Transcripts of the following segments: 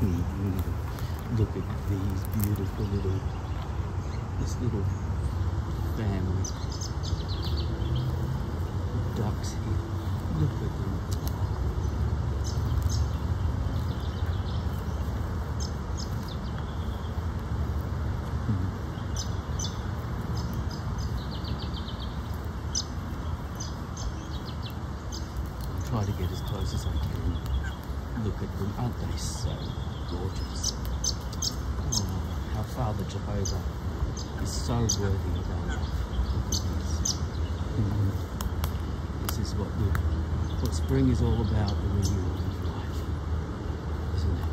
Look at these beautiful this little family of ducks here. Look at them. Try to get as close as I can. Look at them, aren't they so gorgeous? Oh, how Father Jehovah is so worthy of our love. Look at this. This is what spring is all about, the renewal of life, isn't it?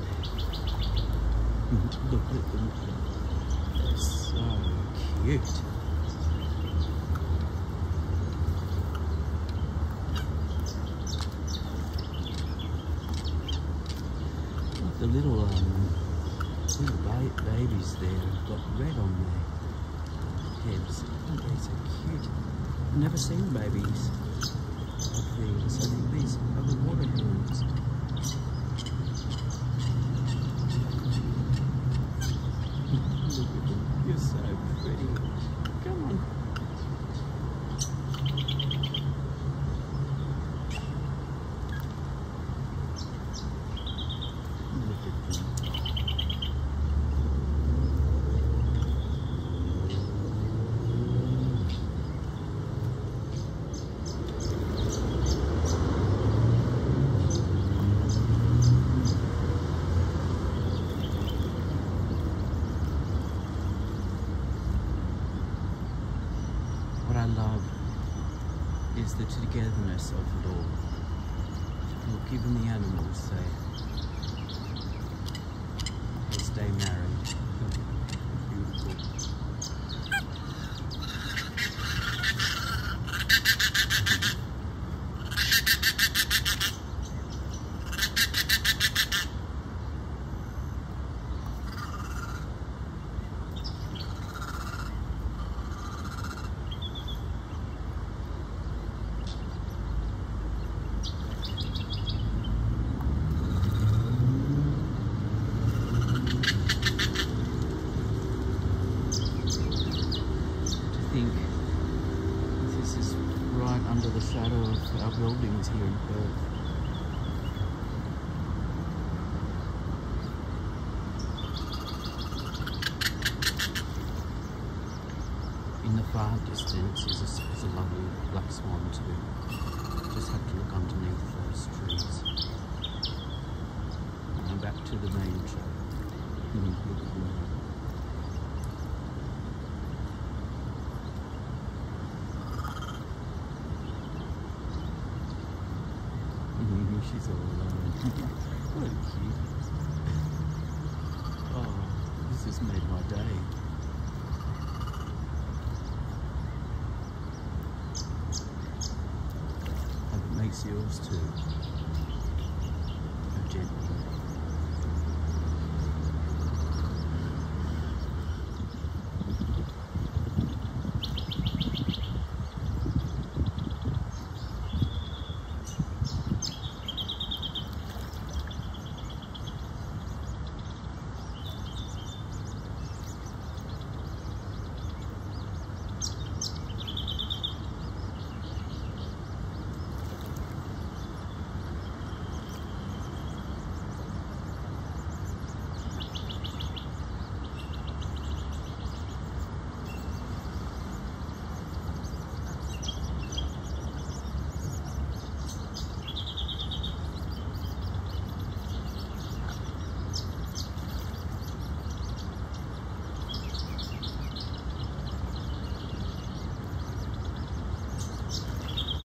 Look at them. They're so cute. The little babies there have got red on their heads. Aren't they so cute? I've never seen babies like these. I think these are the water herons. Look at them. You're so pretty. Come on. What I love is the togetherness of it all. Look, even the animals, they stay married. Beautiful. This is right under the shadow of our buildings here in Perth. In the far distance is a lovely black swan too. Just have to look underneath those trees. Now back to the main trail. She's all alone. What cute. Oh, this has made my day. Hope it makes yours too. How gently.